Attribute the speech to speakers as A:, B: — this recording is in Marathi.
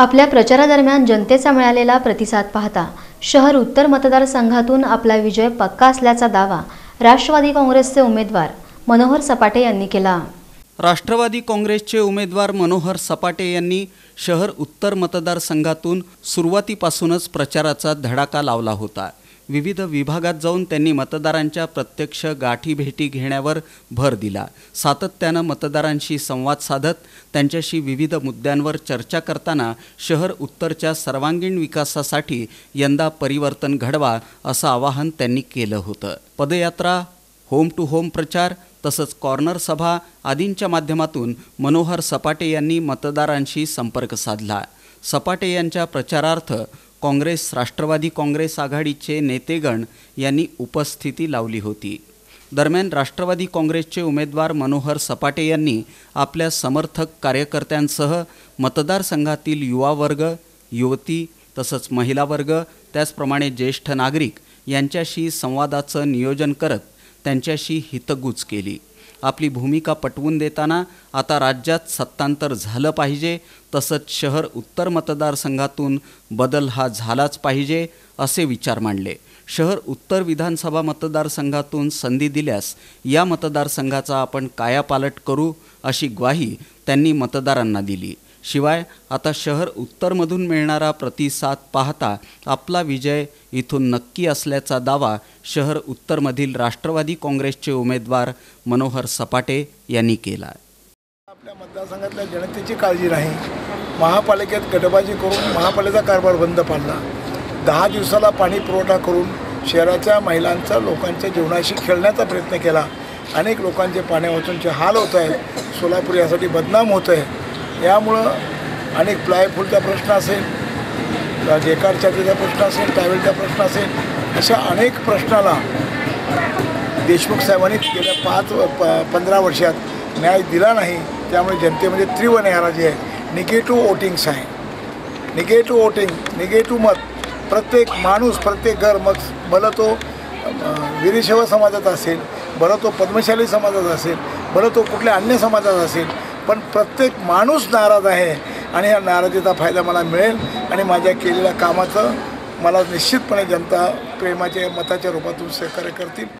A: आपल्या प्रचारादरम्यान जनतेचा मिळालेला प्रतिसाद पाहता शहर उत्तर मतदारसंघातून आपला विजय पक्का असल्याचा दावा राष्ट्रवादी काँग्रेसचे उमेदवार मनोहर सपाटे यांनी केला।
B: राष्ट्रवादी काँग्रेसचे उमेदवार मनोहर सपाटे यांनी शहर उत्तर मतदारसंघातून सुरुवातीपासूनच प्रचाराचा धडाका लावला होता। विविध विभागात जाऊन त्यांनी मतदारांच्या प्रत्यक्ष गाठीभेटी घेण्यावर भर दिला। सातत्याने मतदारांशी संवाद साधत त्यांच्याशी विविध मुद्द्यांवर चर्चा करताना शहर उत्तरच्या सर्वांगीण विकासासाठी यंदा परिवर्तन घडवा असं आवाहन त्यांनी केलं होतं। पदयात्रा, होम टू होम प्रचार तसंच कॉर्नर सभा आदींच्या माध्यमातून मनोहर सपाटे यांनी मतदारांशी संपर्क साधला। सपाटे यांच्या प्रचारार्थ काँग्रेस राष्ट्रवादी काँग्रेस आघाडीचे नेतेगण यांनी उपस्थिती लावली होती। दरम्यान राष्ट्रवादी काँग्रेसचे उमेदवार मनोहर सपाटे यांनी आपल्या समर्थक कार्यकर्त्यांसह मतदारसंघातील युवा वर्ग, युवती तसंच महिला वर्ग त्याचप्रमाणे ज्येष्ठ नागरिक यांच्याशी संवादाचं नियोजन करत त्यांच्याशी हितगुज केली। आपली भूमिका पटवून देताना आता राज्यात सत्तांतर झालं पाहिजे तसंच शहर उत्तर मतदारसंघातून बदल हा झालाच पाहिजे असे विचार मांडले। शहर उत्तर विधानसभा मतदारसंघातून संधी दिल्यास या मतदारसंघाचा आपण कायापालट करू अशी ग्वाही त्यांनी मतदारांना दिली। शिवाय आता शहर उत्तरमधून मिळणारा प्रतिसाद पाहता आपला विजय इथून नक्की असल्याचा दावा शहर उत्तरमधील राष्ट्रवादी काँग्रेसचे उमेदवार मनोहर सपाटे यांनी केला।
C: आपल्या मतदारसंघातल्या जनतेची काळजी नाही। महापालिकेत गटबाजी करून महापालिकेचा कारभार बंद पाडला। 10 दिवसाला पाणी पुरवठा करून शहराच्या महिलांचा लोकांच्या जीवनाशी खेळण्याचा प्रयत्न केला। अनेक लोकांचे पाण्या वाचूनचे हाल होत आहेत। सोलापूर यासाठी बदनाम होत आहे। यामुळं अनेक प्लायवूडचा प्रश्न असेल, डेकार छातीचा प्रश्न असेल, टॅवेलचा प्रश्न असेल, अशा अनेक प्रश्नाला देशमुख साहेबांनी गेल्या 15 वर्षात न्याय दिला नाही। त्यामुळे जनतेमध्ये तीव्र नाराजी आहे। निगेटिव्ह वोटिंग्स आहे, निगेटिव्ह वोटिंग, निगेटिव्ह मत। प्रत्येक माणूस, प्रत्येक घर, मग भलं तो वीरशैव समाजात असेल, भलं तो पद्मशाली समाजात असेल, भलं तो कुठल्या अन्य समाजात असेल, पण प्रत्येक माणूस नाराज आहे आणि ह्या नाराजीचा फायदा मला मिळेल आणि माझ्या केलेल्या कामाचं मला निश्चितपणे जनता प्रेमाच्या मताच्या रूपातून सहकार्य करतील।